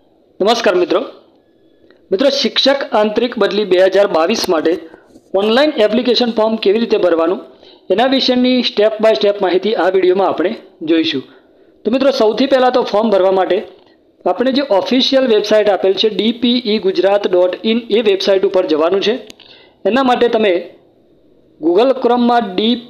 નમસ્કાર મિત્રો શિક્ષક આંતરિક બદલી 2022 માટે ઓનલાઈન એપ્લિકેશન ફોર્મ કેવી રીતે ભરવાનું એના વિશેની સ્ટેપ બાય સ્ટેપ માહિતી આ વિડીયોમાં આપણે જોઈશું। તો મિત્રો સૌથી પહેલાં તો ફોર્મ ભરવા માટે આપણે જે ઓફિશિયલ વેબસાઇટ આપેલ છે dpegujarat.in એ વેબસાઇટ ઉપર જવાનું છે। એના માટે તમે ગૂગલ ક્રોમમાં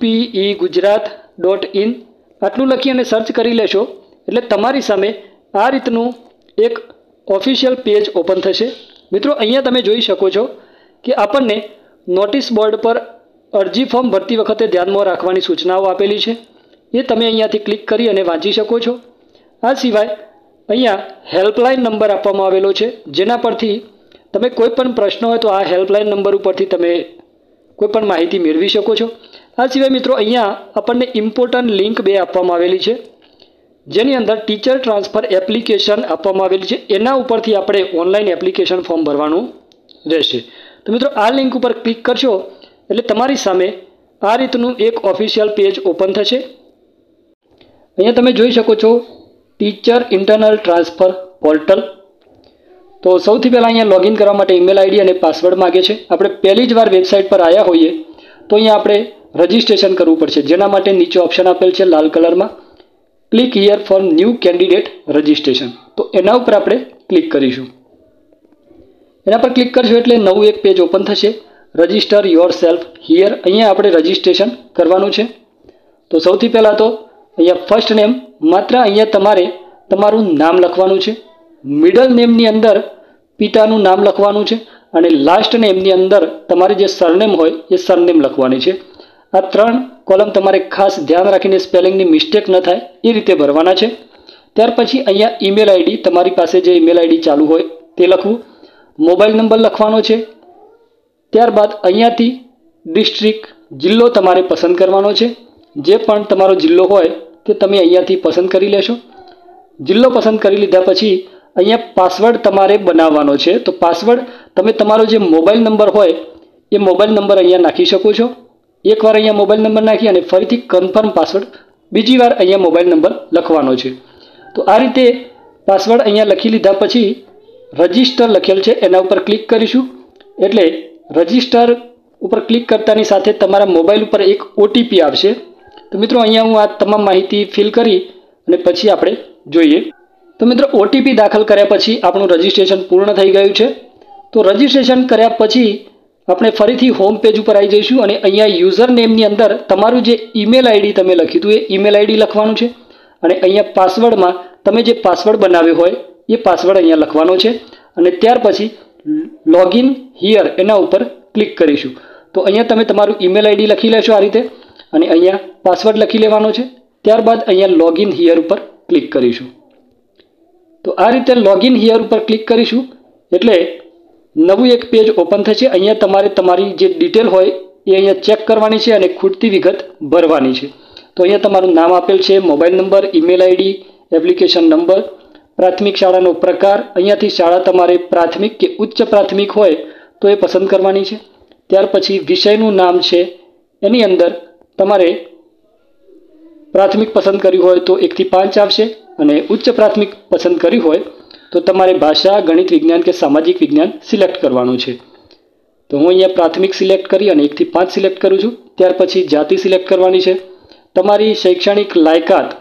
dpegujarat.in આટલું લખી અને સર્ચ કરી લેશો એટલે તમારી સામે આ રીતનું એક ઓફિશિયલ પેજ ઓપન થશે। મિત્રો અહીંયા તમે જોઈ શકો છો કે આપણને નોટિસ બોર્ડ પર અરજી ફોર્મ ભરતી વખતે ધ્યાનમાં રાખવાની સૂચનાઓ આપેલી છે એ તમે અહીંયાથી ક્લિક કરી અને વાંચી શકો છો। આ સિવાય અહીંયા હેલ્પલાઇન નંબર આપવામાં આવેલો છે જેના પરથી તમે કોઈ પણ પ્રશ્ન હોય તો આ હેલ્પલાઇન નંબર ઉપરથી તમે કોઈ પણ માહિતી મેળવી શકો છો। આ સિવાય મિત્રો અહીંયા આપણને ઇમ્પોર્ટન્ટ લિંક 2 આપવામાં આવેલી છે જેની અંદર ટીચર ટ્રાન્સફર એપ્લિકેશન આપવામાં આવેલી છે એના ઉપરથી આપણે ઓનલાઈન એપ્લિકેશન ફોર્મ ભરવાનું રહેશે। તો મિત્રો આ લિંક ઉપર ક્લિક કરશો એટલે તમારી સામે આ રીતનું એક ઓફિશિયલ પેજ ઓપન થશે। અહીંયા તમે જોઈ શકો છો ટીચર ઇન્ટરનલ ટ્રાન્સફર પોર્ટલ। તો સૌથી પહેલાં અહીંયા લોગિન કરવા માટે ઈમેલ આઈડી અને પાસવર્ડ માગે છે। આપણે પહેલી જ વાર વેબસાઇટ પર આવ્યા હોઈએ તો અહીંયા આપણે રજિસ્ટ્રેશન કરવું પડશે જેના માટે નીચે ઓપ્શન આપેલ છે લાલ કલરમાં click here for new candidate registration. તો એના ઉપર આપણે ક્લિક કરીશું। એના પર ક્લિક કરશો એટલે નવું એક પેજ ઓપન થશે રજિસ્ટર યોર સેલ્ફ હિયર। અહીંયા આપણે રજિસ્ટ્રેશન કરવાનું છે। તો સૌથી પહેલાં તો અહીંયા ફર્સ્ટ નેમ માત્ર અહીંયા તમારે તમારું નામ લખવાનું છે, મિડલ નેમની અંદર પિતાનું નામ લખવાનું છે અને લાસ્ટ નેમની અંદર તમારે જે સરનેમ હોય એ સરનેમ લખવાની છે। આ 3 કોલમ તમારે ખાસ ધ્યાન રાખીને સ્પેલિંગની મિસ્ટેક ન થાય એ રીતે ભરવાના છે। ત્યાર પછી અહીંયા ઈમેલ આઈડી તમારી પાસે જે ઈમેલ આઈડી ચાલુ હોય તે લખવું, મોબાઈલ નંબર લખવાનો છે। ત્યારબાદ અહીંયાથી ડિસ્ટ્રિક્ટ જિલ્લો તમારે પસંદ કરવાનો છે, જે પણ તમારો જિલ્લો હોય તે તમે અહીંયાથી પસંદ કરી લેશો। જિલ્લો પસંદ કરી લીધા પછી અહીંયા પાસવર્ડ તમારે બનાવવાનો છે। તો પાસવર્ડ તમે તમારો જે મોબાઈલ નંબર હોય એ મોબાઈલ નંબર અહીંયા નાખી શકો છો। એકવાર અહીંયા મોબાઈલ નંબર નાખી અને ફરીથી કન્ફર્મ પાસવર્ડ બીજી વાર અહીંયા મોબાઈલ નંબર લખવાનો છે। તો આ રીતે પાસવર્ડ અહીંયા લખી લીધા પછી રજિસ્ટર લખેલ છે એના ઉપર ક્લિક કરીશું એટલે રજિસ્ટર ઉપર ક્લિક કરતાની સાથે તમારા મોબાઈલ ઉપર એક ઓટીપી આવશે। તો મિત્રો અહીંયા હું આ તમામ માહિતી ફિલ કરી અને પછી આપણે જોઈએ। તો મિત્રો ઓટીપી દાખલ કર્યા પછી આપણું રજિસ્ટ્રેશન પૂર્ણ થઈ ગયું છે। તો રજિસ્ટ્રેશન કર્યા પછી આપણે ફરીથી હોમ પેજ ઉપર આવી જઈશું અને અહીંયા યુઝર નેમની અંદર તમારું જે ઈમેલ આઈડી તમે લખ્યું હતું એ ઈમેલ આઈડી લખવાનું છે અને અહીંયા પાસવર્ડમાં તમે જે પાસવર્ડ બનાવ્યો હોય એ પાસવર્ડ અહીંયા લખવાનો છે અને ત્યાર પછી લોગિન હિયર એના ઉપર ક્લિક કરીશું। તો અહીંયા તમે તમારું ઈમેલ આઈડી લખી લેશો આ રીતે અને અહીંયા પાસવર્ડ લખી લેવાનો છે। ત્યારબાદ અહીંયા લોગિન હિયર ઉપર ક્લિક કરીશું। તો આ રીતે લોગિન હિયર ઉપર ક્લિક કરીશું એટલે નવું એક પેજ ઓપન થશે। અહીંયા તમારે તમારી જે ડિટેલ હોય એ અહીંયા ચેક કરવાની છે અને ખૂટતી વિગત ભરવાની છે। તો અહીંયા તમારું નામ આપેલ છે, mobile number, email ID, application number, પ્રાથમિક શાળાનો પ્રકાર, અહીંયાથી શાળા તમારે પ્રાથમિક કે ઉચ્ચ પ્રાથમિક હોય તો એ પસંદ કરવાની છે। ત્યાર પછી વિષયનું નામ છે એની અંદર તમારે પ્રાથમિક પસંદ કર્યું હોય તો 1 થી 5 આવશે અને ઉચ્ચ પ્રાથમિક પસંદ કર્યું હોય તો તમારે ભાષા, ગણિત, વિજ્ઞાન કે સામાજિક વિજ્ઞાન સિલેક્ટ કરવાનું છે। તો હું અહીંયા પ્રાથમિક સિલેક્ટ કરી અને 1 થી 5 સિલેક્ટ કરું છું। ત્યાર પછી જાતિ સિલેક્ટ કરવાની છે, તમારી શૈક્ષણિક લાયકાત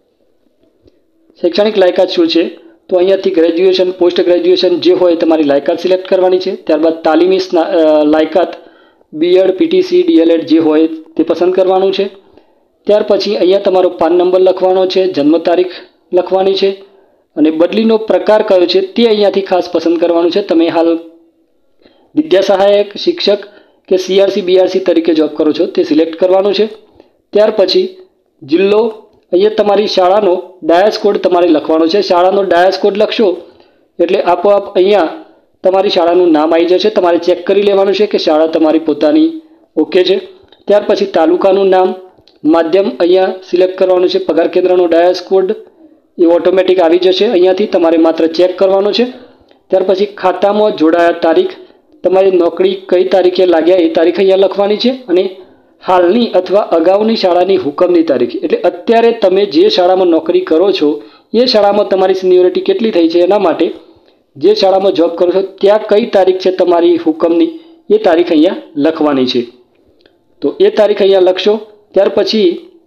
શું છે તો અહીંયાથી ગ્રેજ્યુએશન, પોસ્ટ ગ્રેજ્યુએશન જે હોય તમારી લાયકાત સિલેક્ટ કરવાની છે। ત્યારબાદ તાલીમી લાયકાત બીએડ, પીટીસી, ડીએલએડ જે હોય તે પસંદ કરવાનું છે। ત્યાર પછી અહીંયા તમારો પાન નંબર લખવાનો છે, જન્મ તારીખ લખવાની છે અને બદલીનો પ્રકાર કયો છે તે અહીંયાથી ખાસ પસંદ કરવાનું છે। તમે હાલ વિદ્યા સહાયક, શિક્ષક કે સીઆરસી, બીઆરસી તરીકે જોબ કરો છો તે સિલેક્ટ કરવાનું છે। ત્યાર પછી જિલ્લો, અહીંયા તમારી શાળાનો ડાયસ કોડ તમારે લખવાનો છે। શાળાનો ડાયસ કોડ લખશો એટલે આપોઆપ અહીંયા તમારી શાળાનું નામ આવી જશે। તમારે ચેક કરી લેવાનું છે કે શાળા તમારી પોતાની ઓકે છે। ત્યાર પછી તાલુકાનું નામ, માધ્યમ અહીંયા સિલેક્ટ કરવાનું છે, પગાર કેન્દ્રનો ડાયસ કોડ એ ઓટોમેટિક આવી જશે, અહીંયાથી તમારે માત્ર ચેક કરવાનો છે। ત્યાર પછી ખાતામાં જોડાયા તારીખ, તમારી નોકરી કઈ તારીખે લાગ્યા એ તારીખ અહીંયા લખવાની છે અને હાલની અથવા અગાઉની શાળાની હુકમની તારીખ એટલે અત્યારે તમે જે શાળામાં નોકરી કરો છો એ શાળામાં તમારી સિનિયોરિટી કેટલી થઈ છે એના માટે જે શાળામાં જોબ કરો છો ત્યાં કઈ તારીખ છે તમારી હુકમની, એ તારીખ અહીંયા લખવાની છે. તો એ તારીખ અહીંયા લખશો. ત્યાર પછી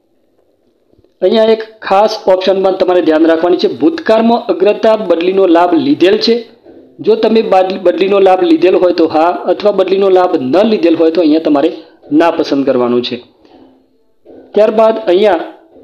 અહીંયા એક ખાસ ઓપ્શન પણ તમારે ધ્યાન રાખવાની છે. ભૂતકાળમાં અગ્રતા બદલીનો લાભ લીધેલ છે. જો તમે બદલીનો લાભ લીધેલ હોય તો હા, અથવા બદલીનો લાભ ન લીધેલ હોય તો અહીંયા તમારે ના પસંદ કરવાનું છે. ત્યારબાદ અહીંયા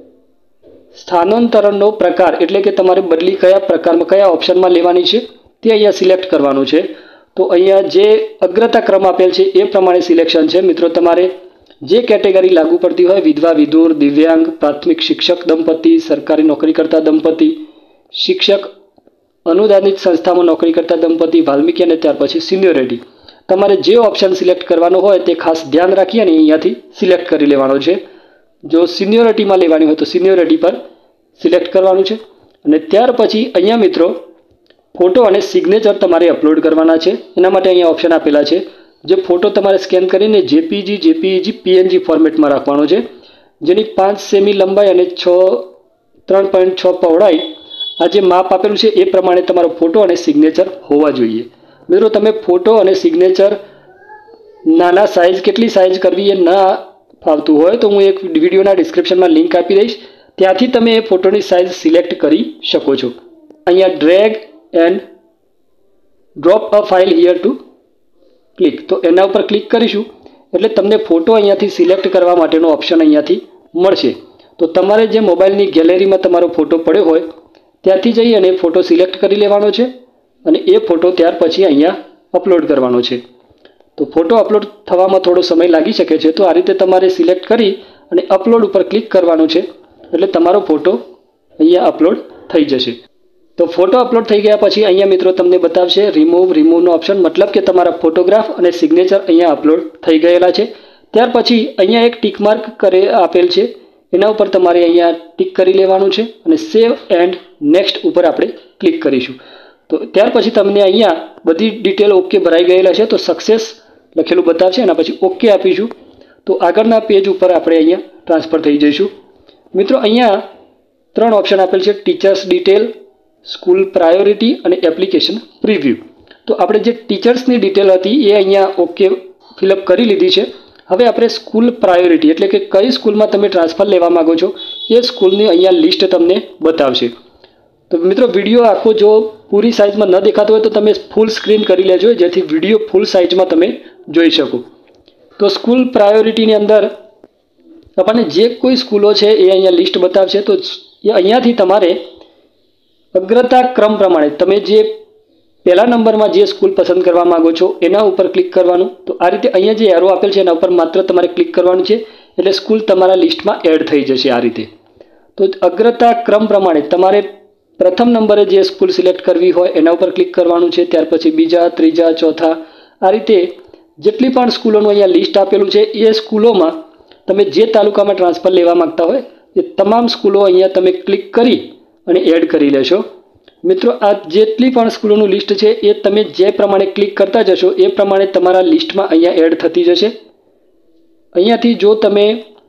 સ્થાનાંતરણનો પ્રકાર એટલે કે તમારે બદલી કયા પ્રકારમાં કયા ઓપ્શનમાં લેવાની છે તે અહીંયા સિલેક્ટ કરવાનું છે. તો અહીંયા જે અગ્રતા ક્રમ આપેલ છે એ પ્રમાણે સિલેક્શન છે. મિત્રો તમારે જે કેટેગરી લાગુ પડતી હોય, વિધવા, વિધુર, દિવ્યાંગ, પ્રાથમિક શિક્ષક દંપતી, સરકારી નોકરી કરતા દંપતી, શિક્ષક, અનુદાનિત સંસ્થામાં નોકરી કરતા દંપતી, વાલ્મીકી અને ત્યાર પછી સિનિયોરિટી, તમારે જે ઓપ્શન સિલેક્ટ કરવાનો હોય તે ખાસ ધ્યાન રાખી અને અહીંયાથી સિલેક્ટ કરી લેવાનો છે. જો સિનિયોરિટીમાં લેવાની હોય તો સિનિયોરિટી પર સિલેક્ટ કરવાનું છે. અને ત્યાર પછી અહીંયા મિત્રો ફોટો અને સિગ્નેચર તમારે અપલોડ કરવાના છે. એના માટે અહીંયા ઓપ્શન આપેલા છે. જે ફોટો તમારે સ્કેન કરીને જેપીજી, પીએનજી ફોર્મેટમાં રાખવાનો છે, જેની 5 સેમી લંબાઈ અને 3.6 પહોળાઈ આ જે માપ આપેલું છે એ પ્રમાણે તમારો ફોટો અને સિગ્નેચર હોવા જોઈએ. મિત્રો તમે ફોટો અને સિગ્નેચર નાના સાઇઝ કેટલી સાઇઝ કરવી એ ના ફાવતું હોય તો હું એક વિડીયોના ડિસ્ક્રિપ્શનમાં લિંક આપી દઈશ, ત્યાંથી તમે એ ફોટોની સાઇઝ સિલેક્ટ કરી શકો છો. અહીંયા drag and drop a file here to click, તો એના ઉપર ક્લિક કરીશું એટલે તમને ફોટો અહીંયાથી સિલેક્ટ કરવા માટેનો ઓપ્શન અહીંયાથી મળશે. તો તમારે જે મોબાઈલની ગેલેરીમાં તમારો ફોટો પડ્યો હોય ત્યાંથી જઈ અને ફોટો સિલેક્ટ કરી લેવાનો છે અને એ ફોટો ત્યાર પછી અહીંયા અપલોડ કરવાનો છે. તો ફોટો અપલોડ થવામાં થોડો સમય લાગી શકે છે. તો આ રીતે તમારે સિલેક્ટ કરી અને અપલોડ ઉપર ક્લિક કરવાનું છે એટલે તમારો ફોટો અહીંયા અપલોડ થઈ જશે. તો ફોટો અપલોડ થઈ ગયા પછી અહીંયા મિત્રો તમને બતાવશે રિમૂવનો ઓપ્શન, મતલબ કે તમારા ફોટોગ્રાફ અને સિગ્નેચર અહીંયા અપલોડ થઈ ગયેલા છે. ત્યાર પછી અહીંયા એક ટીક માર્ક આપેલ છે, એના ઉપર તમારે અહીંયા ટીક કરી લેવાનું છે અને સેવ એન્ડ નેક્સ્ટ ઉપર આપણે ક્લિક કરીશું. તો ત્યાર પછી તમને અહીંયા બધી ડિટેલ ઓકે ભરાઈ ગયેલા છે. તો સક્સેસ લખેલું બતાવશે, એના પછી ઓકે આપીશું. તો આગળના પેજ ઉપર આપણે અહીંયા ટ્રાન્સફર થઈ જઈશું. મિત્રો અહીંયા 3 ઓપ્શન આપેલ છે, ટીચર્સ ડિટેલ, સ્કૂલ પ્રાયોરિટી અને એપ્લિકેશન પ્રિવ્યૂ. તો આપણે જે ટીચર્સની ડિટેલ હતી એ અહીંયા ઓકે ફિલઅપ કરી લીધી છે. હવે આપણે સ્કૂલ પ્રાયોરિટી એટલે કે કઈ સ્કૂલમાં તમે ટ્રાન્સફર લેવા માગો છો એ સ્કૂલની અહીંયા લિસ્ટ તમને બતાવશે. તો મિત્રો વિડીયો આખો જો પૂરી સાઇઝમાં ન દેખાતો હોય તો તમે ફૂલ સ્ક્રીન કરી લેજો, જેથી વિડીયો ફૂલ સાઇઝમાં તમે જોઈ શકો. તો સ્કૂલ પ્રાયોરિટીની અંદર આપણને જે કોઈ સ્કૂલો છે એ અહીંયા લિસ્ટ બતાવશે. તો એ અહીંયાથી તમારે અગ્રતા ક્રમ પ્રમાણે તમે જે પહેલા નંબરમાં જે સ્કૂલ પસંદ કરવા માગો છો એના ઉપર ક્લિક કરવાનું. તો આ રીતે અહીંયા જે એરો આપેલ છે એના ઉપર માત્ર તમારે ક્લિક કરવાનું છે એટલે સ્કૂલ તમારા લિસ્ટમાં એડ થઈ જશે આ રીતે. તો અગ્રતા ક્રમ પ્રમાણે તમારે પ્રથમ નંબરે જે સ્કૂલ સિલેક્ટ કરવી હોય એના ઉપર ક્લિક કરવાનું છે, ત્યાર પછી બીજા, ત્રીજા, ચોથા, આ રીતે જેટલી પણ સ્કૂલોનું અહીંયા લિસ્ટ આપેલું છે એ સ્કૂલોમાં તમે જે તાલુકામાં ટ્રાન્સફર લેવા માગતા હોય એ તમામ સ્કૂલો અહીંયા તમે ક્લિક કરી અને એડ કરી લેશો. મિત્રો આ જેટલી પણ સ્કૂલોનું લિસ્ટ છે એ તમે જે પ્રમાણે ક્લિક કરતા જશો એ પ્રમાણે તમારા લિસ્ટમાં અહીંયા એડ થતી જશે. અહીંયાથી જો તમે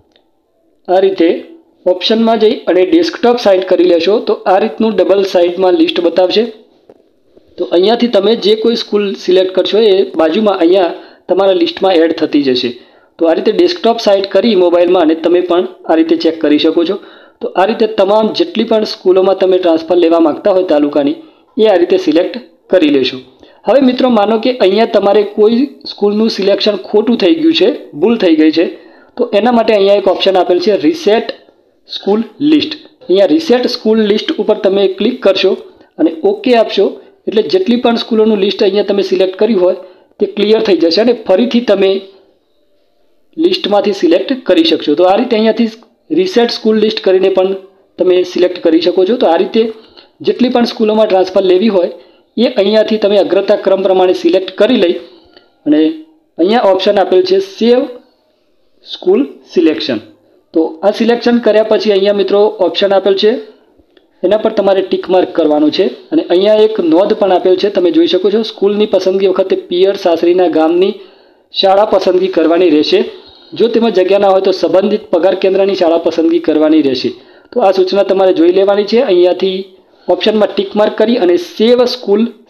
આ રીતે ઓપ્શનમાં જઈ અને ડેસ્કટોપ સાઇડ કરી લેશો તો આ રીતનું ડબલ સાઇડમાં લિસ્ટ બતાવશે. તો અહીંયાથી તમે જે કોઈ સ્કૂલ સિલેક્ટ કરશો એ બાજુમાં અહીંયા તમારા લિસ્ટમાં એડ થતી જશે. તો આ રીતે ડેસ્કટોપ સાઇડ કરી મોબાઈલમાં અને તમે પણ આ રીતે ચેક કરી શકો છો. તો આ રીતે તમામ જેટલી પણ સ્કૂલોમાં તમે ટ્રાન્સફર લેવા માગતા હોય તાલુકાની એ આ રીતે સિલેક્ટ કરી લેશો. હવે મિત્રો માનો કે અહીંયા તમારે કોઈ સ્કૂલનું સિલેક્શન ખોટું થઈ ગયું છે, ભૂલ થઈ ગઈ છે, તો એના માટે અહીંયા એક ઓપ્શન આપેલ છે રીસેટ સ્કૂલ લિસ્ટ. અહીંયા રીસેટ સ્કૂલ લિસ્ટ ઉપર તમે ક્લિક કરશો અને ઓકે આપશો એટલે જેટલી પણ સ્કૂલોનું લિસ્ટ અહીંયા તમે સિલેક્ટ કર્યું હોય તે ક્લિયર થઈ જશે અને ફરીથી તમે લિસ્ટમાંથી સિલેક્ટ કરી શકશો. તો આ રીતે અહીંયાથી રીસેટ સ્કૂલ લિસ્ટ કરીને પણ તમે સિલેક્ટ કરી શકો છો. તો આ રીતે જેટલી પણ સ્કૂલોમાં ટ્રાન્સફર લેવી હોય એ અહીંયાથી તમે અગ્રતા ક્રમ પ્રમાણે સિલેક્ટ કરી લઈ અને અહીંયા ઓપ્શન આપેલ છે સેવ સ્કૂલ સિલેક્શન. તો આ સિલેક્શન કર્યા પછી અહીંયા મિત્રો ઓપ્શન આપેલ છે એના પર તમારે ટીક માર્ક કરવાનું છે અને અહીંયા એક નોંધ પણ આપેલ છે, તમે જોઈ શકો છો. સ્કૂલની પસંદગી વખતે પિયર સાસરીના ગામની શાળા પસંદગી કરવાની રહેશે. જો તેમાં જગ્યા ના હોય તો સંબંધિત પગાર કેન્દ્રની શાળા પસંદગી કરવાની રહેશે. તો આ સૂચના તમારે જોઈ લેવાની છે. અહીંયાથી ઓપ્શનમાં ટીક માર્ક કરી અને સેવ સ્કૂલ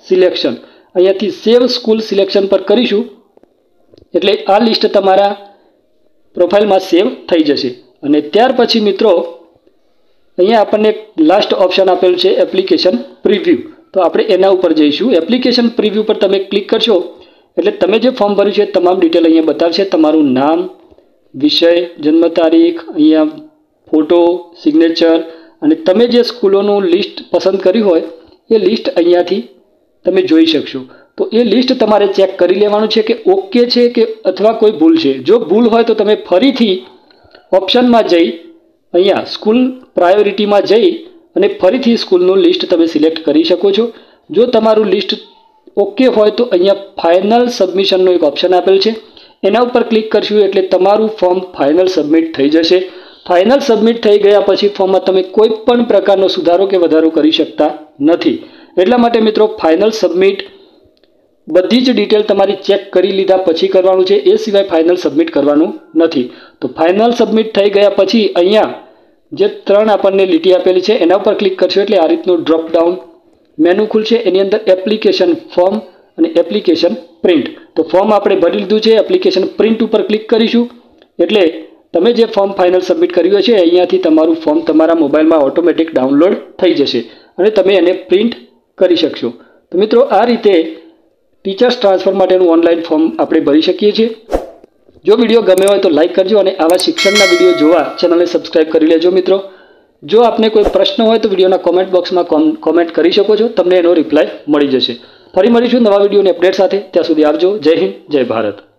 સિલેક્શન, અહીંયાથી સેવ સ્કૂલ સિલેક્શન પર કરીશું એટલે આ લિસ્ટ તમારા પ્રોફાઇલમાં સેવ થઈ જશે. અને ત્યાર પછી મિત્રો અહીંયા આપણને લાસ્ટ ઓપ્શન આપેલું છે એપ્લિકેશન પ્રિવ્યૂ. તો આપણે એના ઉપર જઈશું. એપ્લિકેશન પ્રિવ્યૂ પર તમે ક્લિક કરશો એટલે તમે જે ફોર્મ ભર્યું છે તમામ ડિટેલ અહીંયા બતાવશે. તમારું નામ, વિષય, જન્મ તારીખ, અહીંયા ફોટો, સિગ્નેચર અને તમે જે સ્કૂલોનું લિસ્ટ પસંદ કર્યું હોય એ લિસ્ટ અહીંયાથી તમે જોઈ શકશો. તો એ લિસ્ટ તમારે ચેક કરી લેવાનું છે કે ઓકે છે કે અથવા કોઈ ભૂલ છે. જો ભૂલ હોય તો તમે ફરીથી ઓપ્શનમાં જઈ અહીંયા સ્કૂલ પ્રાયોરિટીમાં જઈ અને ફરીથી સ્કૂલનું લિસ્ટ તમે સિલેક્ટ કરી શકો છો. જો તમારું લિસ્ટ ઓકે હોય તો અહીંયા ફાઇનલ સબમિશનનો એક ઓપ્શન આપેલ છે, એના ઉપર ક્લિક કરશું એટલે તમારું ફોર્મ ફાઇનલ સબમિટ થઈ જશે. ફાઇનલ સબમિટ થઈ ગયા પછી ફોર્મમાં તમે કોઈ પણ પ્રકારનો સુધારો કે વધારો કરી શકતા નથી. એટલા માટે મિત્રો ફાઇનલ સબમિટ બધી જ ડિટેલ તમારી ચેક કરી લીધા પછી કરવાનું છે, એ સિવાય ફાઇનલ સબમિટ કરવાનું નથી. તો ફાઇનલ સબમિટ થઈ ગયા પછી અહીંયા જે 3 આપણને લીટી આપેલી છે એના ઉપર ક્લિક કરશો એટલે આ રીતનું ડ્રોપ ડાઉન મેનુ ખુલશે. એની અંદર એપ્લિકેશન ફોર્મ અને એપ્લિકેશન પ્રિન્ટ. તો ફોર્મ આપણે ભરી લીધું છે, એપ્લિકેશન પ્રિન્ટ ઉપર ક્લિક કરીશું એટલે તમે જે ફોર્મ ફાઇનલ સબમિટ કર્યું છે અહીંયાથી તમારું ફોર્મ તમારા મોબાઈલમાં ઓટોમેટિક ડાઉનલોડ થઈ જશે અને તમે એને પ્રિન્ટ કરી શકશો. તો મિત્રો આ રીતે ટીચર્સ ટ્રાન્સફર માટેનું ઓનલાઈન ફોર્મ આપણે ભરી શકીએ છીએ. જો વિડીયો ગમ્યો હોય તો લાઇક કરજો અને આવા શિક્ષણના વિડીયો જોવા ચેનલને સબસ્ક્રાઇબ કરી લેજો. મિત્રો જો આપને કોઈ પ્રશ્ન હોય તો વિડીયોના કોમેન્ટ બોક્સમાં કોમેન્ટ કરી શકો છો, તમને એનો રિપ્લાય મળી જશે. ફરી મળીશું નવા વિડીયોની અપડેટ સાથે. ત્યાં સુધી આવજો. જય હિન્દ, જય ભારત.